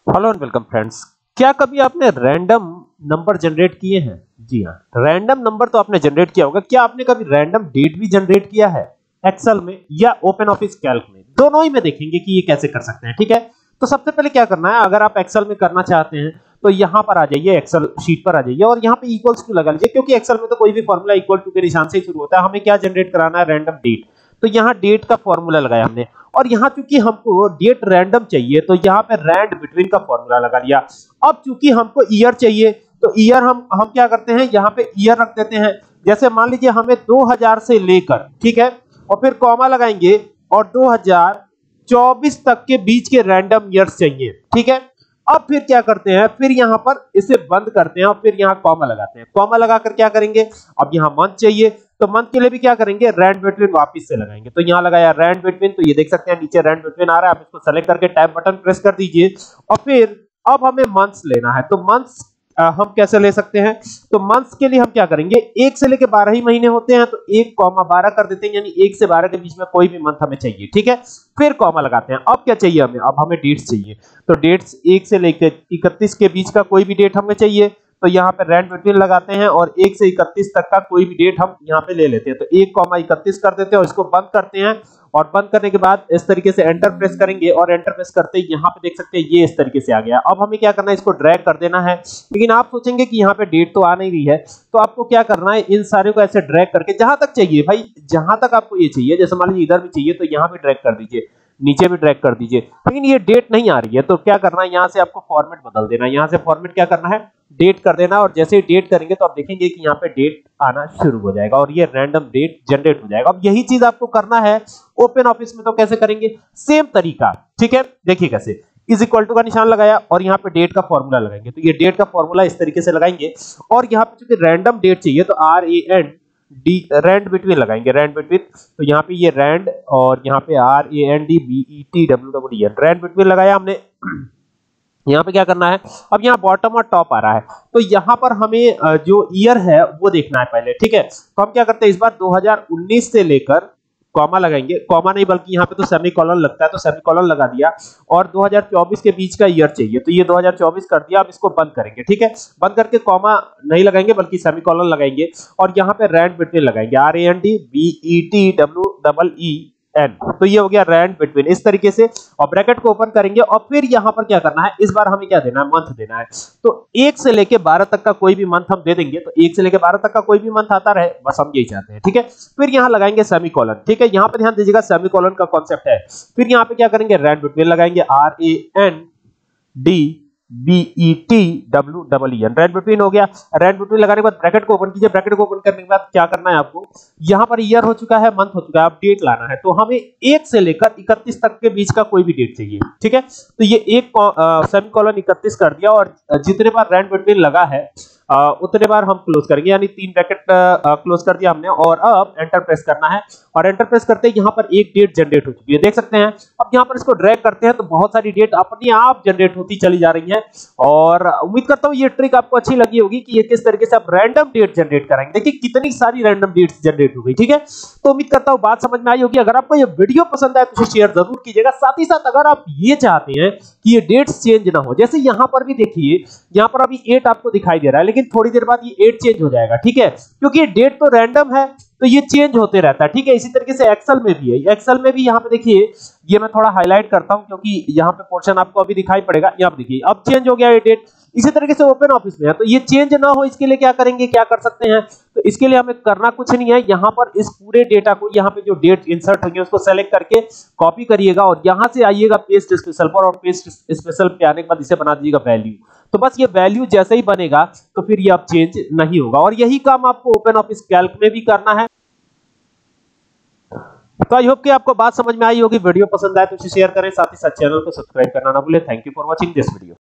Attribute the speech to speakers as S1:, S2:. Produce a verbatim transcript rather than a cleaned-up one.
S1: Hello and welcome friends. क्या कभी आपने रैंडम नंबर जनरेट किए हैं? जी हाँ, रैंडम नंबर तो आपने जनरेट किया होगा। क्या आपने कभी रैंडम डेट भी जनरेट किया है एक्सेल में या ओपन ऑफिस कैल्क में? दोनों ही में देखेंगे कि ये कैसे कर सकते हैं। ठीक है, तो सबसे पहले क्या करना है, अगर आप एक्सेल में करना चाहते हैं तो यहां पर आ जाइए, एक्सेल शीट पर आ जाइए और यहां पे इक्वल्स टू लगा लीजिए, क्योंकि एक्सेल में तो कोई भी फॉर्मूला इक्वल टू के निशान से ही शुरू होता है। हमें क्या जनरेट कराना है? Random date. तो यहां डेट का फॉर्मूला लगाया हमने और यहां चूंकि हमको डेट रैंडम चाहिए तो यहां पे रैंड बिटवीन का फॉर्मूला लगा लिया। अब चूंकि हमको ईयर चाहिए तो ईयर हम हम क्या करते हैं, यहां पे ईयर रख देते हैं। जैसे मान लीजिए हमें दो हज़ार से लेकर, ठीक है, और फिर कॉमा लगाएंगे और दो हज़ार चौबीस तक के बीच के रैंडम ईयर्स चाहिए। ठीक है, अब फिर क्या करते हैं, फिर यहां पर इसे बंद करते हैं और फिर यहां कॉमा लगाते हैं। कॉमा लगाकर क्या करेंगे, अब यहां मंथ चाहिए तो मंथ के लिए भी क्या करेंगे, रैंड बिटवीन वापस से लगाएंगे। तो यहां लगाया रैंड बिटवीन, तो ये देख सकते हैं नीचे रैंड बिटवीन आ रहा है। आप इसको सेलेक्ट करके टैब बटन प्रेस कर दीजिए और फिर अब हमें मंथ्स लेना है। तो मंथ्स हम कैसे ले सकते हैं, तो मंथ्स के लिए हम क्या करेंगे, एक से लेके बारह ही महीने होते हैं तो एक कॉमा बारह कर देते हैं, यानी एक से बारह के बीच में कोई भी मंथ हमें चाहिए। ठीक है, फिर कॉमा लगाते हैं। अब क्या चाहिए हमें, अब हमें डेट्स चाहिए। तो डेट्स एक से लेकर इकतीस के बीच का कोई भी डेट हमें चाहिए, तो यहाँ पे रैंड बिटवीन लगाते हैं और एक से इकतीस तक का कोई भी डेट हम यहाँ पे ले लेते हैं। तो एक कॉमा इकतीस कर देते हैं और इसको बंद करते हैं और बंद करने के बाद इस तरीके से एंटर प्रेस करेंगे और एंटर प्रेस करते ही यहाँ पे देख सकते हैं ये इस तरीके से आ गया। अब हमें क्या करना है, इसको ड्रैग कर देना है। लेकिन आप सोचेंगे कि यहाँ पे डेट तो आ नहीं रही है, तो आपको क्या करना है, इन सारे को ऐसे ड्रैग करके जहां तक चाहिए भाई, जहां तक आपको ये चाहिए, जैसे मान लीजिए इधर भी चाहिए तो यहाँ भी ड्रैग कर दीजिए, नीचे भी ड्रैग कर दीजिए। लेकिन ये डेट नहीं आ रही है तो क्या करना है, यहाँ से आपको फॉर्मेट बदल देना है। यहाँ से फॉर्मेट क्या करना है, डेट कर देना। और जैसे ही डेट करेंगे तो आप देखेंगे कि यहाँ पे डेट आना शुरू हो जाएगा और ये रैंडम डेट जनरेट हो जाएगा। अब यही चीज आपको करना है ओपन ऑफिस में। तो कैसे करेंगे, सेम तरीका। ठीक है, देखिए कैसे, इज इक्वल टू का निशान लगाया और यहाँ पे डेट का फॉर्मूला लगाएंगे। तो ये डेट का फॉर्मूला इस तरीके से लगाएंगे और यहाँ पे चूंकि रैंडम डेट चाहिए तो R A N D rand between लगाएंगे, रैंड बिटवीन। तो यहाँ पे ये रैंड और यहाँ पे R A N D B E T W W N, rand between लगाया हमने। यहाँ पे क्या करना है, अब यहाँ बॉटम और टॉप आ रहा है तो यहाँ पर हमें जो ईयर है वो देखना है पहले। ठीक है, तो हम क्या करते हैं, इस बार दो हज़ार उन्नीस से लेकर कॉमा लगाएंगे, कॉमा नहीं बल्कि यहाँ पे तो सेमीकोलन लगता है तो सेमीकोलन लगा दिया और दो हज़ार चौबीस के बीच का ईयर चाहिए तो ये दो हज़ार चौबीस कर दिया। अब इसको बंद करेंगे। ठीक है, बंद करके कॉमा नहीं लगाएंगे बल्कि सेमीकोलन लगाएंगे और यहाँ पे रैंड बिटवीन लगाएंगे, R A N D B E T W double E N. तो ये हो गया रैंड बिटवीन इस तरीके से, और ब्रैकेट को ओपन करेंगे और फिर यहां पर क्या करना है, इस बार हमें क्या देना है, मंथ देना है। तो एक से लेके बारह तक का कोई भी मंथ हम दे देंगे, तो एक से लेके बारह तक का कोई भी मंथ आता रहे, बस हम यही चाहते हैं। ठीक है, फिर यहां लगाएंगे सेमीकोलन। ठीक है, यहां पे ध्यान दीजिएगा सेमीकोलन का कॉन्सेप्ट है। फिर यहां पे क्या करेंगे, रैंड बिटवीन लगाएंगे, R A N D B E T W double E N, rand between हो गया। रैंड बिटवीन लगाने के बाद ब्रैकेट को ओपन कीजिए। ब्रैकेट को ओपन करने के बाद क्या करना है आपको, यहां पर ईयर हो चुका है, मंथ हो चुका है, अब डेट लाना है। तो हमें एक से लेकर इकतीस तक के बीच का कोई भी डेट चाहिए। ठीक है, तो ये एक सेमीकोलन इकतीस कर दिया और जितने बार रैंड बिटवीन लगा है आ, उतने बार हम क्लोज करेंगे, यानी तीन ब्रैकेट क्लोज कर दिया हमने और अब एंटर प्रेस करना है। और एंटर प्रेस करते ही यहाँ पर एक डेट जनरेट हो चुकी है, देख सकते हैं। अब यहाँ पर इसको ड्रैग करते हैं तो बहुत सारी डेट अपने आप जनरेट होती चली जा रही है। और उम्मीद करता हूँ ये ट्रिक आपको अच्छी लगी होगी कि ये किस तरीके से आप रैंडम डेट जनरेट कराएंगे। देखिए कितनी सारी रैंडम डेट्स जनरेट हो गई। ठीक है, तो उम्मीद करता हूँ बात समझ में आई होगी। अगर आपको ये वीडियो पसंद आए तो शेयर जरूर कीजिएगा। साथ ही साथ अगर आप ये चाहते हैं कि ये डेट्स चेंज ना हो, जैसे यहाँ पर भी देखिए, यहाँ पर अभी एट आपको दिखाई दे रहा है लेकिन थोड़ी देर बाद ये एट चेंज हो जाएगा। ठीक है, क्योंकि ये डेट तो रैंडम है तो ये चेंज होते रहता है। ठीक है, इसी तरीके से एक्सेल में भी है। एक्सेल में भी यहाँ पे देखिए, ये मैं थोड़ा हाईलाइट करता हूं क्योंकि यहाँ पे पोर्शन आपको अभी दिखाई पड़ेगा। यहाँ पे देखिए अब चेंज हो गया ये डेट। इसी तरीके से ओपन ऑफिस में है तो ये चेंज ना हो, इसके लिए क्या करेंगे, क्या कर सकते हैं, तो इसके लिए हमें करना कुछ नहीं है। यहाँ पर इस पूरे डेटा को, यहाँ पे जो डेट इंसर्ट होंगे उसको सेलेक्ट करके कॉपी करिएगा और यहाँ से आइएगा पेस्ट स्पेशल पर और पेस्ट स्पेशल पे आने के बाद इसे बना दीजिएगा वैल्यू। तो बस ये वैल्यू जैसे ही बनेगा तो फिर ये अब चेंज नहीं होगा और यही काम आपको ओपन ऑफिस कैल्क में भी करना है। तो आई होप कि आपको बात समझ में आई होगी। वीडियो पसंद आए तो इसे शेयर करें, साथ ही साथ चैनल को सब्सक्राइब करना ना भूलें। Thank you for watching this video.